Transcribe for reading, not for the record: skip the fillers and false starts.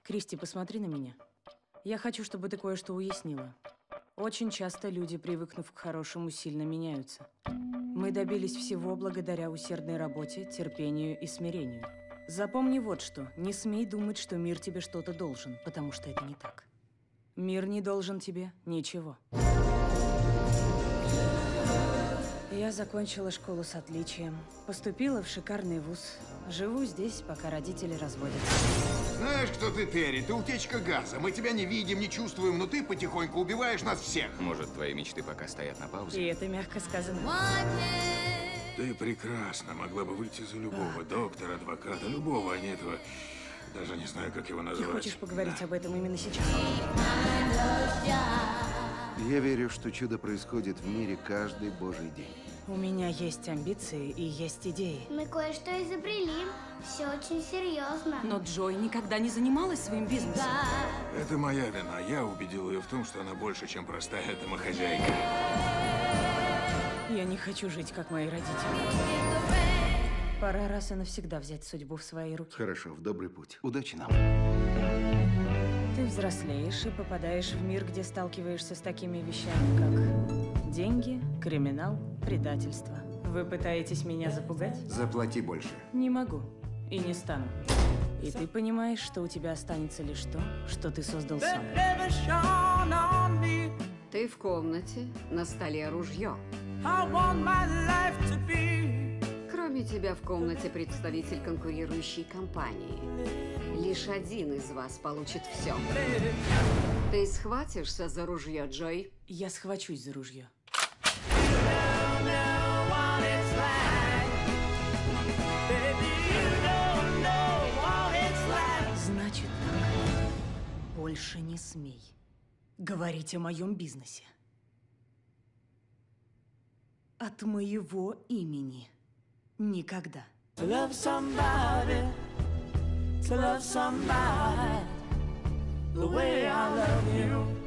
Кристи, посмотри на меня. Я хочу, чтобы ты кое-что уяснила. Очень часто люди, привыкнув к хорошему, сильно меняются. Мы добились всего благодаря усердной работе, терпению и смирению. Запомни вот что. Не смей думать, что мир тебе что-то должен, потому что это не так. Мир не должен тебе ничего. Я закончила школу с отличием, поступила в шикарный вуз. Живу здесь, пока родители разводятся. Знаешь, кто ты, Терри? Ты утечка газа. Мы тебя не видим, не чувствуем, но ты потихоньку убиваешь нас всех. Может, твои мечты пока стоят на И паузе? это мягко сказано. Ты прекрасно могла бы выйти за любого доктора, адвоката, любого, а не этого. Даже не знаю, как его Ты назвать. хочешь поговорить об этом именно сейчас? Я верю, что чудо происходит в мире каждый божий день. У меня есть амбиции и есть идеи. Мы кое-что изобрели. Все очень серьезно. Но Джой никогда не занималась своим бизнесом. Это моя вина. Я убедил ее в том, что она больше, чем простая домохозяйка. Я не хочу жить, как мои родители. Пора раз и навсегда взять судьбу в свои руки. Хорошо, в добрый путь. Удачи нам. Ты взрослеешь и попадаешь в мир, где сталкиваешься с такими вещами, как деньги, криминал, предательство. Вы пытаетесь меня запугать? Заплати больше. Не могу. И не стану. И ты понимаешь, что у тебя останется лишь то, что ты создал сам. Ты в комнате, на столе ружье. Кроме тебя в комнате представитель конкурирующей компании. Лишь один из вас получит все. Ты схватишься за ружье, Джой? Я схвачусь за ружье. Значит так. Больше не смей говорить о моем бизнесе. От моего имени. Никогда. To love somebody the way I love you.